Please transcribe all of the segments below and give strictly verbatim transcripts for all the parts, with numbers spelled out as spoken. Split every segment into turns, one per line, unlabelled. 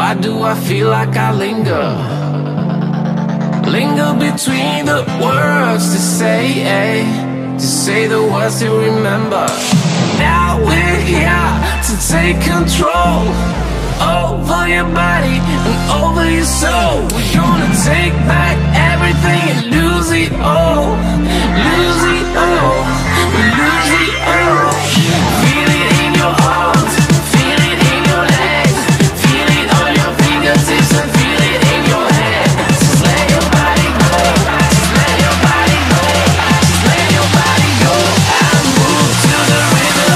Why do I feel like I linger? Linger between the words to say, eh? To say the words to remember. Now we're here to take control over your body and over your soul. We're gonna take back everything and lose it all. Lose it all. We lose it all. Feel it in your heart, feel it in your legs, feel it on your fingertips and feel it in your head. Just let your body go, just let your body go, just let your body go and move to the rhythm.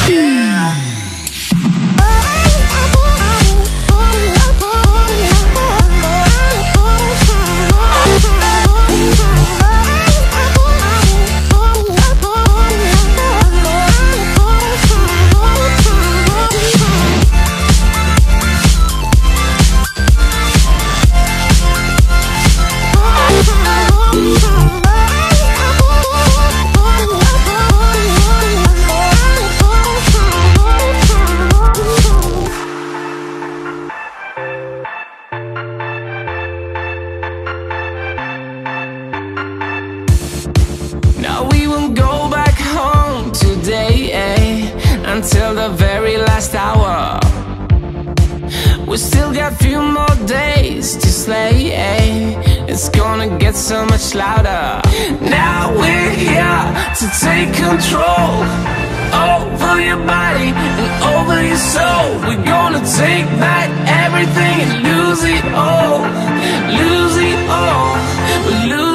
Now we won't go back home today, eh? Until the very last hour. We still got few more days to slay, eh? It's gonna get so much louder. Now we're here to take control over your body and over your soul. We're gonna take back everything and lose it all. Lose it all. We lose